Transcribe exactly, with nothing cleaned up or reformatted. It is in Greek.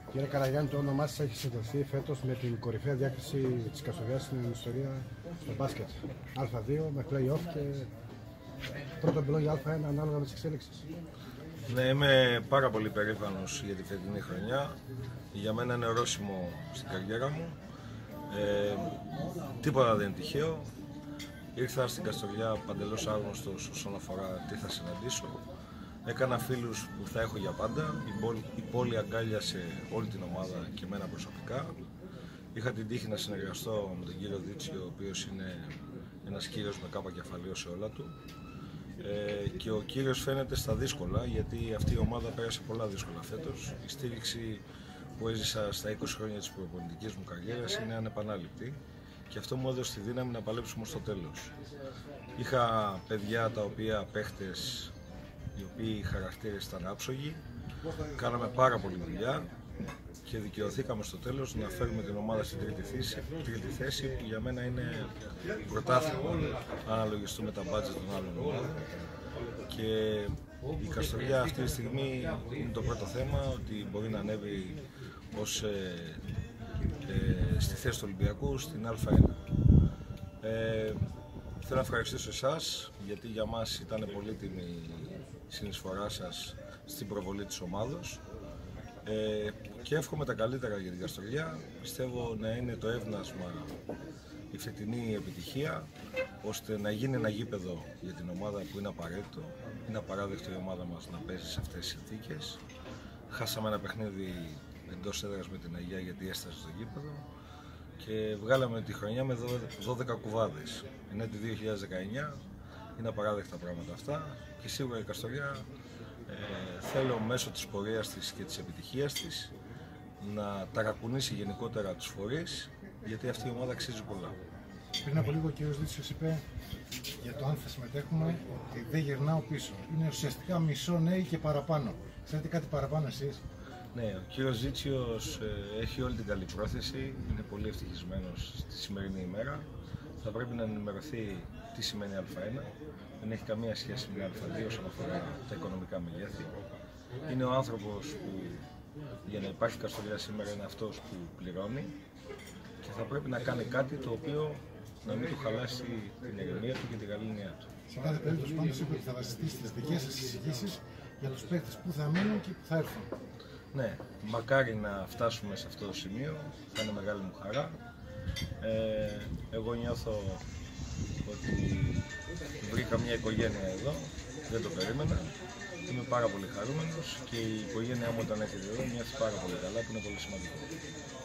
Κύριε Καραγιάννη, το όνομά σας έχει συνδεθεί φέτος με την κορυφαία διάκριση της Καστοριάς στην ιστορία στο μπάσκετ. Α δύο με play-off και πρώτο μπλό για Α ένα ανάλογα με τις εξέλιξεις. Ναι, είμαι πάρα πολύ περήφανος για τη φετινή χρονιά. Για μένα είναι ορόσημο στην καριέρα μου. Ε, τίποτα δεν είναι τυχαίο. Ήρθα στην Καστοριά παντελώς άγνωστος όσον αφορά τι θα συναντήσω. Έκανα φίλους που θα έχω για πάντα. Η πόλη, η πόλη αγκάλιασε όλη την ομάδα και εμένα προσωπικά. Είχα την τύχη να συνεργαστώ με τον κύριο Δίτσιο, ο οποίος είναι ένας κύριος με κάπα κεφαλαίο σε όλα του. Ε, και ο κύριος φαίνεται στα δύσκολα, γιατί αυτή η ομάδα πέρασε πολλά δύσκολα φέτος. Η στήριξη που έζησα στα είκοσι χρόνια της προπονητικής μου καριέρας είναι ανεπανάληπτη και αυτό μου έδωσε τη δύναμη να παλέψουμε στο τέλος. Είχα παιδιά τα οποία παίχτες, οι οποίοι οι χαρακτήρες ήταν άψογοι, κάναμε πάρα πολύ δουλειά και δικαιωθήκαμε στο τέλος να φέρουμε την ομάδα στην τρίτη θέση, τρίτη θέση που για μένα είναι πρωτάθλημα αν αναλογιστούμε τα μπάτζετ των άλλων ομάδων. Και η Καστοριά αυτή τη στιγμή είναι το πρώτο θέμα, ότι μπορεί να ανέβει ως, ε, ε, στη θέση του Ολυμπιακού στην Α ένα. Ε, θέλω να ευχαριστήσω εσάς, γιατί για μας ήταν πολύτιμη η συνεισφορά σας στην προβολή της ομάδος. Ε, και εύχομαι τα καλύτερα για την Καστοριά. Πιστεύω να είναι το εύνασμα η φετινή επιτυχία, ώστε να γίνει ένα γήπεδο για την ομάδα που είναι απαραίτητο. Είναι απαράδεκτο η ομάδα μας να παίζει σε αυτές τις συνθήκες. Χάσαμε ένα παιχνίδι εντός έδρας με την Αγία γιατί έστασε στο γήπεδο και βγάλαμε τη χρονιά με δώδεκα κουβάδες. Είναι το δύο χιλιάδες δεκαεννιά, είναι απαράδεκτα πράγματα αυτά και σίγουρα η Καστοριά ε, θέλω μέσω της πορείας της και της επιτυχίας της να ταρακουνήσει γενικότερα τους φορείς, γιατί αυτή η ομάδα αξίζει πολλά. Πριν από λίγο ο κ. Δίτσιος είπε για το αν θα συμμετέχουμε ότι δεν γυρνάω πίσω. Είναι ουσιαστικά μισό νέοι και παραπάνω. Ξέρετε κάτι παραπάνω εσείς? Ναι, ο κύριος Δίτσιος ε, έχει όλη την καλή πρόθεση, είναι πολύ ευτυχισμένος στη σημερινή ημέρα. Θα πρέπει να ενημερωθεί τι σημαίνει Α ένα, δεν έχει καμία σχέση με Α δύο όσον αφορά τα οικονομικά μεγέθη. Είναι ο άνθρωπος που για να υπάρχει Καστοριά σήμερα είναι αυτός που πληρώνει και θα πρέπει να κάνει κάτι το οποίο να μην του χαλάσει την ηρεμία του και την γαλήνια του. Σε κάθε περίπτωση πάντως είπε ότι θα βασιστεί στις δικές σας εισηγήσεις για τους παίκτες που θα μείνουν και που θα έρθουν. Ναι, μακάρι να φτάσουμε σε αυτό το σημείο, θα είναι μεγάλη μου χαρά. Ε, εγώ νιώθω ότι βρήκα μια οικογένεια εδώ, δεν το περίμενα. Είμαι πάρα πολύ χαρούμενος και η οικογένειά μου όταν έρχεται εδώ νιώθει πάρα πολύ καλά, που είναι πολύ σημαντικό.